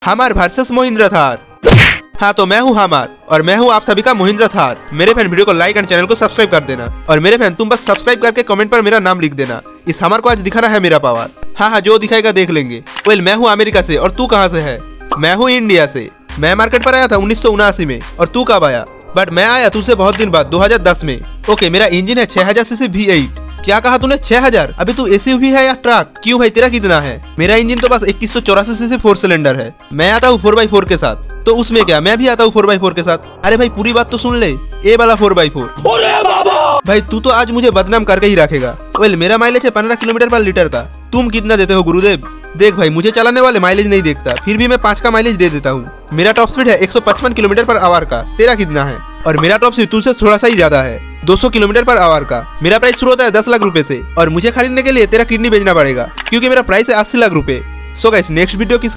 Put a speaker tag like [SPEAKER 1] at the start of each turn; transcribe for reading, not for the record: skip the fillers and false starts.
[SPEAKER 1] हमार वर्सेस महिंद्रा थार। हाँ तो मैं हूँ हमार और मैं हूँ आप सभी का महिंद्रा थार। मेरे फैन वीडियो को लाइक एंड चैनल को सब्सक्राइब कर देना। और मेरे फैन तुम बस सब्सक्राइब करके कमेंट पर मेरा नाम लिख देना। इस हमार को आज दिखाना है मेरा पावर। हाँ जो दिखाएगा देख लेंगे। वेल मैं हूँ अमेरिका से और तू कहाँ से है? मैं हूँ इंडिया से। मैं मार्केट पर आया था 1979 में और तू कब आया? बट मैं आया तुझसे बहुत दिन बाद 2010 में। ओके मेरा इंजन है 6000 सीसी V8। क्या कहा तूने 6000? अभी तू एसयूवी है या ट्रक? क्यों भाई तेरा कितना है? मेरा इंजन तो बस 2184 सीसी 4 सिलेंडर है। मैं आता हूँ 4x4 के साथ। तो उसमें क्या, मैं भी आता हूँ 4x4 के साथ। अरे भाई पूरी बात तो सुन ले। ए वाला 4x4। भाई तू तो आज मुझे बदनाम करके ही रखेगा। वेल मेरा माइलेज है 15 किलोमीटर पर लीटर का। तुम कितना देते हो गुरुदेव? देख भाई मुझे चलाने वाले माइलेज नहीं देखता, फिर भी मैं 5 का माइलेज दे देता हूँ। मेरा टॉप स्पीड है 155 किलोमीटर पर आवर का। तेरा कितना है? और मेरा टॉप स्पीड तुझसे थोड़ा सा ही ज्यादा है, 200 किलोमीटर पर आवर का। मेरा प्राइस शुरू होता है 10 लाख रुपए से और मुझे खरीदने के लिए तेरा किडनी बेचना पड़ेगा क्योंकि मेरा प्राइस है 80 लाख रुपए। सो गाइस नेक्स्ट वीडियो किस